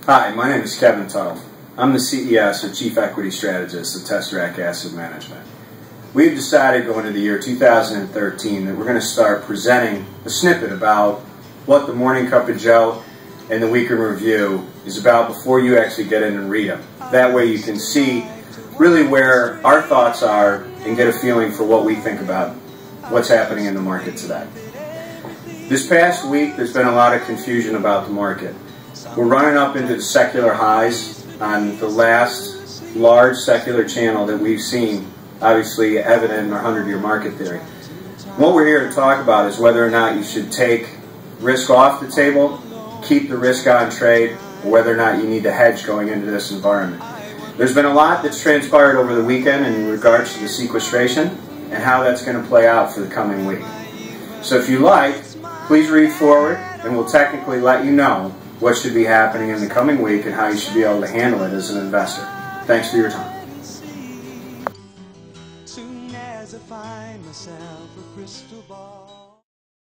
Hi, my name is Kevin Tuttle. I'm the CES, or Chief Equity Strategist of Tesseract Asset Management. We've decided going into the year 2013 that we're going to start presenting a snippet about what the Morning Cup of Joe and the Week in Review is about before you actually get in and read them. That way you can see really where our thoughts are and get a feeling for what we think about what's happening in the market today. This past week there's been a lot of confusion about the market. We're running up into the secular highs on the last large secular channel that we've seen, obviously evident in our 100-year market theory. What we're here to talk about is whether or not you should take risk off the table, keep the risk on trade, or whether or not you need to hedge going into this environment. There's been a lot that's transpired over the weekend in regards to the sequestration and how that's going to play out for the coming week. So if you like, please read forward and we'll technically let you know what should be happening in the coming week and how you should be able to handle it as an investor. Thanks for your time. Soon as I find myself a crystal ball.